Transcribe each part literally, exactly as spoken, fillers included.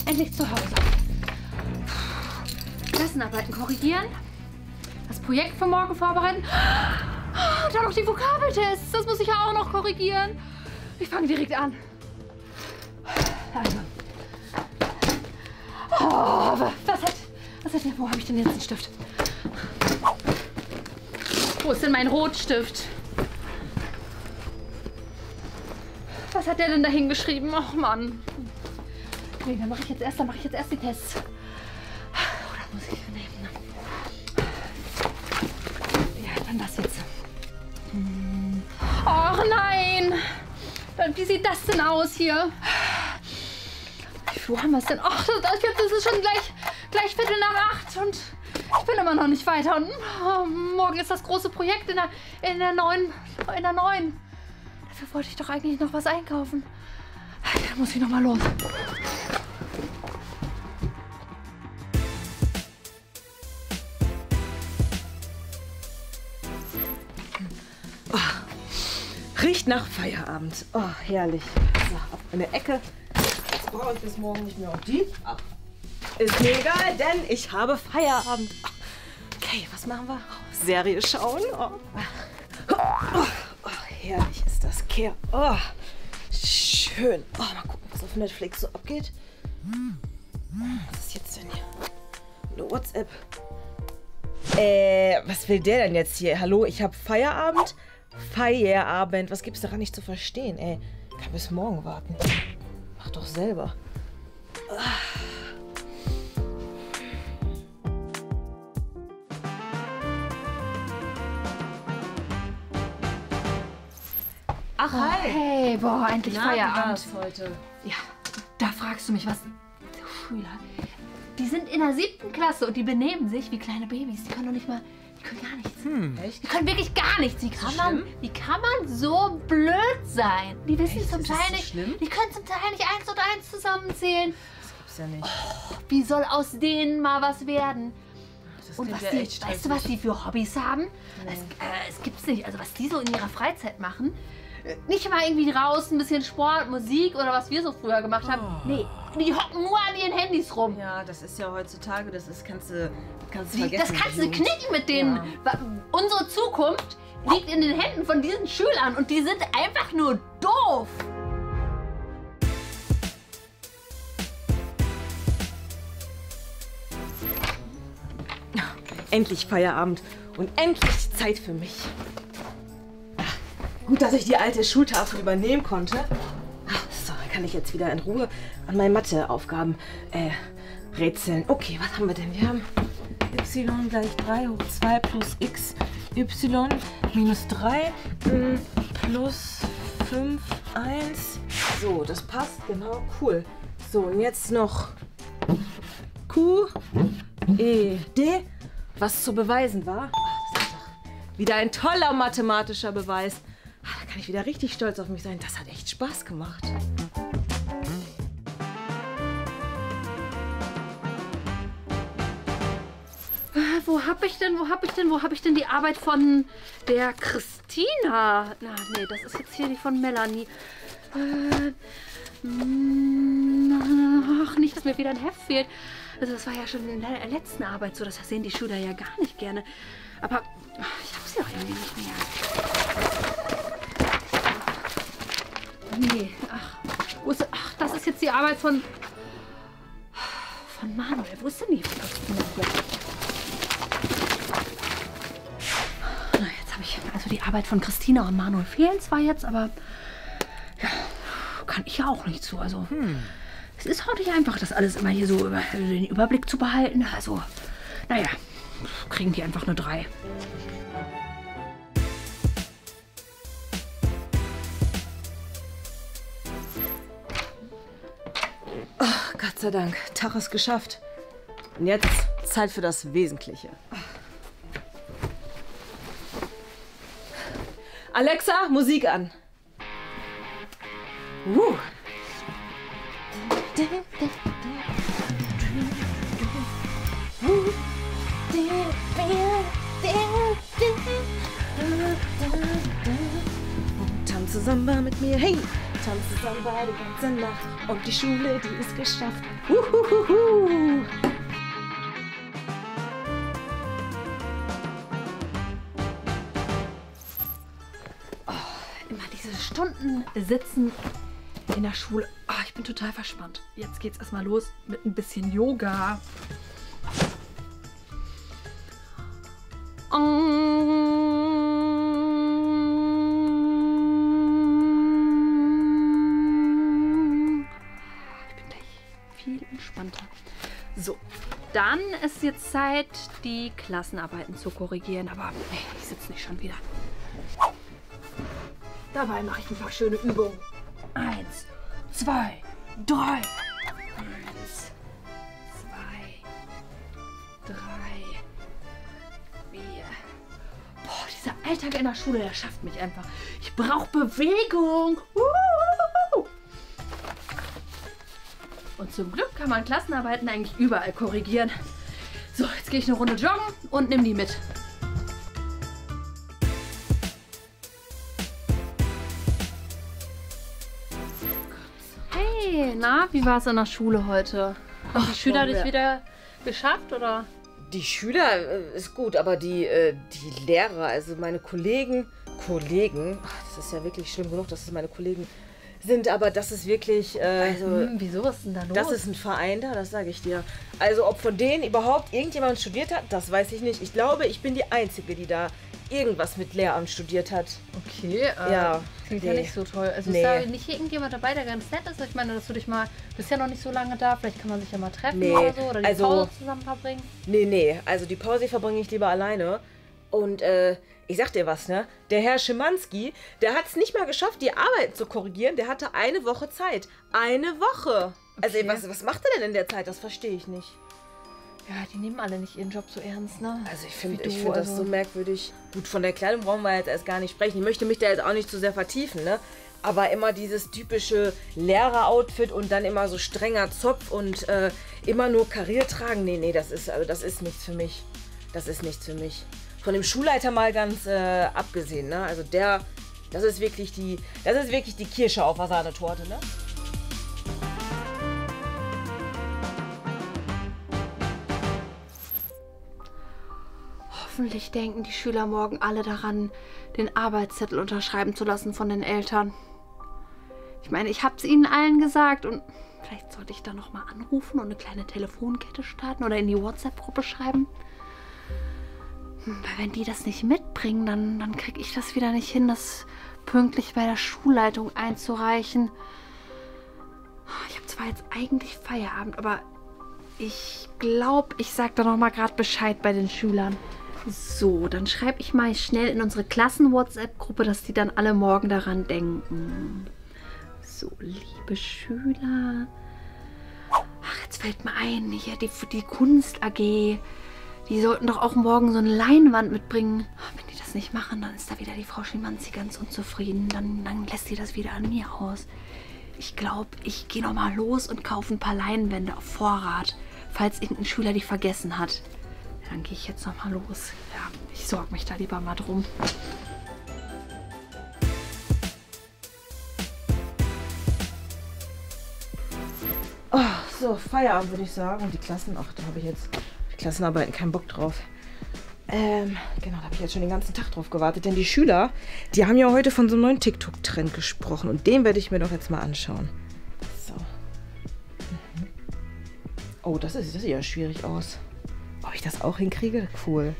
endlich zu Hause. Klassenarbeiten korrigieren. Das Projekt für morgen vorbereiten. Oh, dann noch die Vokabeltests. Das muss ich ja auch noch korrigieren. Ich fange direkt an. Also. Oh, was hat... Was hat denn... Wo habe ich denn jetzt den Stift? Wo ist denn mein Rotstift? Was hat der denn da hingeschrieben? Ach Mann. Nee, dann mache ich jetzt erst, dann mache ich jetzt erst die Tests. Oder muss ich nehmen? Ja, dann das jetzt. Hm. Ach nein! Wie sieht das denn aus hier? Wo haben wir es denn? Ach, das ist schon gleich, gleich Viertel nach acht und ich bin immer noch nicht weiter. Und oh, morgen ist das große Projekt in der, in der neuen, in der neuen. Dafür wollte ich doch eigentlich noch was einkaufen. Da muss ich noch mal los. Oh, riecht nach Feierabend. Oh, herrlich. So, auf eine Ecke. Jetzt brauche ich bis morgen nicht mehr. Und die? Ach, ist mir egal, denn ich habe Feierabend. Okay, was machen wir? Oh, Serie schauen. Oh. Oh, oh, oh, herrlich ist das Kehr. Oh, schön. Oh, mal gucken, was auf Netflix so abgeht. Was ist jetzt denn hier? Eine WhatsApp. Äh, was will der denn jetzt hier? Hallo, ich habe Feierabend? Feierabend. Was gibt's daran nicht zu verstehen, ey? Ich kann bis morgen warten. Mach doch selber. Ach, hi. Hey, boah, endlich Na, Feierabend. wie war's heute? Ja, da fragst du mich was. Schüler, die sind in der siebten Klasse und die benehmen sich wie kleine Babys. Die können doch nicht mal, die können gar nichts. Hm. Echt? Die können wirklich gar nichts. Wie kann, So man, schlimm? wie kann man so blöd sein? Die wissen Echt? zum Ist das Teil so nicht, schlimm? die können zum Teil nicht eins und eins zusammenzählen. Das gibt's ja nicht. Oh, wie soll aus denen mal was werden? Das Und klingt was ja die, echt weißt du, was stressig. die für Hobbys haben? Nee. Es, äh, es gibt's nicht. Also was die so in ihrer Freizeit machen. Nicht mal irgendwie draußen ein bisschen Sport, Musik oder was wir so früher gemacht haben. Oh. Nee, die hocken nur an ihren Handys rum. Ja, das ist ja heutzutage, das ist, kannst du, kannst du Wie, vergessen. das kannst du Jugend. knicken mit denen. Ja. Wa- Unsere Zukunft liegt in den Händen von diesen Schülern und die sind einfach nur doof. Endlich Feierabend und endlich Zeit für mich. Ach, gut, dass ich die alte Schultafel übernehmen konnte. Ach, so, dann kann ich jetzt wieder in Ruhe an meine Matheaufgaben äh, rätseln. Okay, was haben wir denn? Wir haben y gleich drei hoch zwei plus x, y minus drei mh, plus fünf, eins. So, das passt, genau, cool. So, und jetzt noch q, e, d. Was zu beweisen war. Ach, das ist doch wieder ein toller mathematischer Beweis. Ach, da kann ich wieder richtig stolz auf mich sein. Das hat echt Spaß gemacht. Äh, Wo hab ich denn, wo hab ich denn, wo hab ich denn die Arbeit von der Christina? Na, nee, das ist jetzt hier die von Melanie. Äh, mh, ach, nicht, dass mir wieder ein Heft fehlt. Also das war ja schon in der letzten Arbeit so, das sehen die Schüler ja gar nicht gerne. Aber ach, ich hab sie auch irgendwie nicht mehr. Nee, ach, wo ist, ach, das ist jetzt die Arbeit von, von Manuel. Wo ist denn die von Christina hier? Na, jetzt habe ich, also die Arbeit von Christina und Manuel fehlen zwar jetzt, aber ja, kann ich ja auch nicht zu. Also hm. Es ist auch nicht einfach, das alles immer hier so über den Überblick zu behalten. Also, naja, kriegen die einfach eine drei. Oh, Gott sei Dank, Tag ist geschafft. Und jetzt Zeit für das Wesentliche. Alexa, Musik an. Uh. Tanze Samba mit mir, hey! tanzen Samba die ganze Nacht und die Schule, die ist geschafft. Uhuhuhu. Immer diese Stunden sitzen in der Schule. Oh, ich bin total verspannt. Jetzt geht's erstmal los mit ein bisschen Yoga. Ich bin gleich viel entspannter. So, dann ist jetzt Zeit, die Klassenarbeiten zu korrigieren. Aber nee, ich sitze nicht schon wieder. Dabei mache ich ein paar schöne Übungen. Eins, zwei, drei. Eins, zwei, drei, vier. Boah, dieser Alltag in der Schule, der schafft mich einfach. Ich brauche Bewegung. Uhuhu. Und zum Glück kann man Klassenarbeiten eigentlich überall korrigieren. So, jetzt gehe ich eine Runde joggen und nehme die mit. Hey, na, wie war es in der Schule heute? Haben die Schüler das wieder geschafft, oder? Die Schüler äh, ist gut, aber die, äh, die Lehrer, also meine Kollegen, Kollegen, ach, das ist ja wirklich schlimm genug, dass es meine Kollegen sind, aber das ist wirklich, äh, also, Hm, wieso, was ist denn da los? das ist ein Verein da, das sage ich dir. Also ob von denen überhaupt irgendjemand studiert hat, das weiß ich nicht. Ich glaube, ich bin die Einzige, die da irgendwas mit Lehramt studiert hat. Okay, äh, Ja, klingt nee. ja nicht so toll. Also Nee. ist da nicht irgendjemand dabei, der ganz nett ist? Ich meine, dass du dich mal, bist ja noch nicht so lange da, vielleicht kann man sich ja mal treffen Nee, oder so, oder die also- Pause zusammen verbringen. Nee, nee, also die Pause verbringe ich lieber alleine. Und äh, ich sag dir was, ne? Der Herr Schimanski, der hat es nicht mal geschafft, die Arbeit zu korrigieren. Der hatte eine Woche Zeit. Eine Woche! Also Okay. was, was macht er denn in der Zeit? Das verstehe ich nicht. Ja, die nehmen alle nicht ihren Job so ernst, ne? Also ich finde Wie ich du, find das also- so merkwürdig. Gut, von der Kleidung brauchen wir jetzt erst gar nicht sprechen. Ich möchte mich da jetzt auch nicht zu sehr vertiefen, ne? Aber immer dieses typische Lehrer-Outfit und dann immer so strenger Zopf und äh, immer nur kariert tragen. Nee, nee, das ist, also das ist nichts für mich. Das ist nichts für mich. Von dem Schulleiter mal ganz äh, abgesehen, ne? Also der, das ist wirklich die, das ist wirklich die Kirsche auf der Sahnetorte, ne? Hoffentlich denken die Schüler morgen alle daran, den Arbeitszettel unterschreiben zu lassen von den Eltern. Ich meine, ich habe es ihnen allen gesagt und vielleicht sollte ich da noch mal anrufen und eine kleine Telefonkette starten oder in die WhatsApp-Gruppe schreiben. Hm, weil wenn die das nicht mitbringen, dann, dann kriege ich das wieder nicht hin, das pünktlich bei der Schulleitung einzureichen. Ich habe zwar jetzt eigentlich Feierabend, aber ich glaube, ich sage da noch mal gerade Bescheid bei den Schülern. So, dann schreibe ich mal schnell in unsere Klassen-WhatsApp-Gruppe, dass die dann alle morgen daran denken. So, liebe Schüler. Ach, jetzt fällt mir ein, hier die, die Kunst-A G. Die sollten doch auch morgen so eine Leinwand mitbringen. Wenn die das nicht machen, dann ist da wieder die Frau Schimanski ganz unzufrieden. Dann, dann lässt sie das wieder an mir aus. Ich glaube, ich gehe noch mal los und kaufe ein paar Leinwände auf Vorrat, falls irgendein Schüler die vergessen hat. Dann gehe ich jetzt noch mal los. Ja, ich sorge mich da lieber mal drum. Oh, so, Feierabend würde ich sagen. Und die Klassen, ach, da habe ich jetzt die Klassenarbeiten keinen Bock drauf. Ähm, genau, da habe ich jetzt schon den ganzen Tag drauf gewartet. Denn die Schüler, die haben ja heute von so einem neuen TikTok-Trend gesprochen. Und den werde ich mir doch jetzt mal anschauen. So. Mhm. Oh, das, ist, das sieht ja schwierig aus. Ob ich das auch hinkriege? Cool.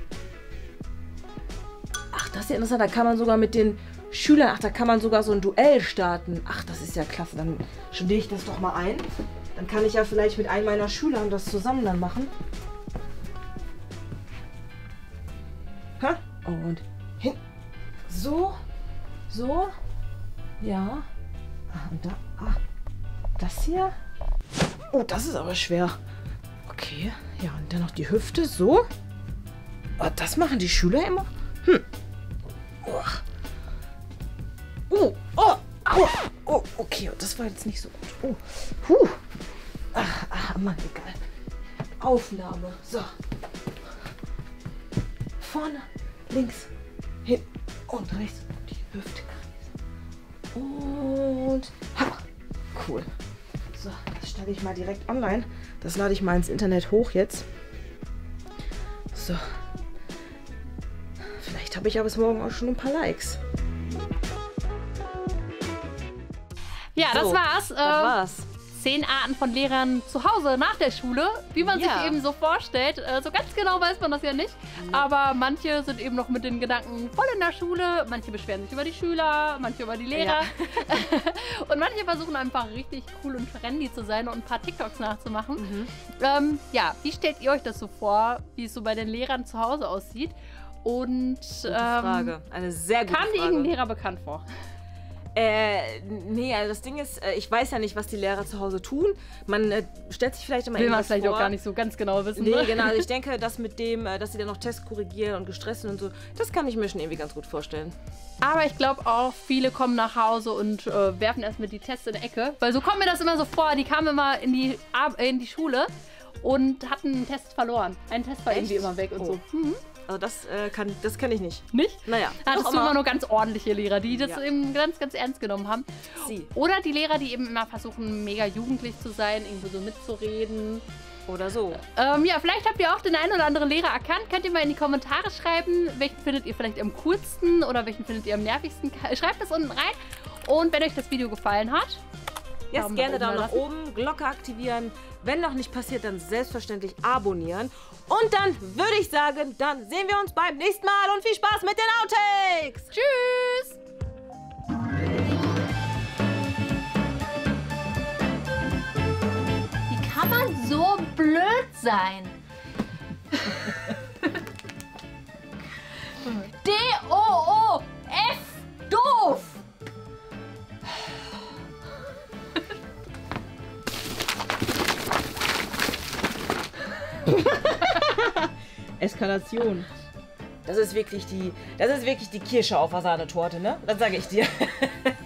Ach, das ist ja interessant. Da kann man sogar mit den Schülern, ach, da kann man sogar so ein Duell starten. Ach, das ist ja klasse. Dann studiere ich das doch mal ein. Dann kann ich ja vielleicht mit einem meiner Schülern das zusammen dann machen. Ha? Und hin. So. So. Ja. Ah, und da. Ah. Das hier. Oh, das ist aber schwer. Okay. Ja, und dann noch die Hüfte. So. Oh, das machen die Schüler immer. Hm. Oh. Oh. Oh. Oh. Oh. Okay, das war jetzt nicht so gut. Oh. Puh. Ach, ach, Mann, egal. Aufnahme. So. Vorne, links, hin und rechts. Die Hüfte kreisen. Und ha, cool. So, das stelle ich mal direkt online. Das lade ich mal ins Internet hoch jetzt. So. Vielleicht habe ich ja bis morgen auch schon ein paar Likes. Ja, das So, war's. Das Ähm, war's. Zehn Arten von Lehrern zu Hause nach der Schule, wie man Ja. sich eben so vorstellt. Äh, so ganz genau weiß man das ja nicht. Aber manche sind eben noch mit den Gedanken voll in der Schule. Manche beschweren sich über die Schüler, manche über die Lehrer. Und manche versuchen einfach richtig cool und trendy zu sein und ein paar TikToks nachzumachen. Mhm. Ähm, ja, wie stellt ihr euch das so vor, wie es so bei den Lehrern zu Hause aussieht? Und Gute ähm, Frage. Eine sehr gute kam dir Frage. irgendein Lehrer bekannt vor? Äh, nee, also das Ding ist, äh, ich weiß ja nicht, was die Lehrer zu Hause tun. Man äh, stellt sich vielleicht immer Will man irgendwas vielleicht vor. auch gar nicht so ganz genau wissen. Nee, ne? genau. Also ich denke, dass mit dem, äh, dass sie dann noch Tests korrigieren und gestresst sind und so, das kann ich mir schon irgendwie ganz gut vorstellen. Aber ich glaube auch, viele kommen nach Hause und äh, werfen erstmal die Tests in die Ecke. Weil so kommt mir das immer so vor, die kamen immer in die, Ar in die Schule und hatten einen Test verloren. Ein Test war Echt? irgendwie immer weg und Oh. so. Mhm. Also das äh, kann, das kann ich nicht. Nicht? Naja. Hattest doch du immer nur ganz ordentliche Lehrer, die das Ja. eben ganz, ganz ernst genommen haben. Sie. Oder die Lehrer, die eben immer versuchen, mega jugendlich zu sein, irgendwo so mitzureden. Oder so. Ähm, ja, vielleicht habt ihr auch den einen oder anderen Lehrer erkannt. Könnt ihr mal in die Kommentare schreiben, welchen findet ihr vielleicht am coolsten oder welchen findet ihr am nervigsten. Schreibt das unten rein. Und wenn euch das Video gefallen hat, Jetzt Daumen gerne nach Daumen oben nach oben, Glocke aktivieren. Wenn noch nicht passiert, dann selbstverständlich abonnieren. Und dann würde ich sagen, dann sehen wir uns beim nächsten Mal und viel Spaß mit den Outtakes. tschüss! Wie kann man so blöd sein? D O O F doof! Eskalation. Das ist wirklich die, das ist wirklich die Kirsche auf der Sahnetorte, ne? Das sage ich dir.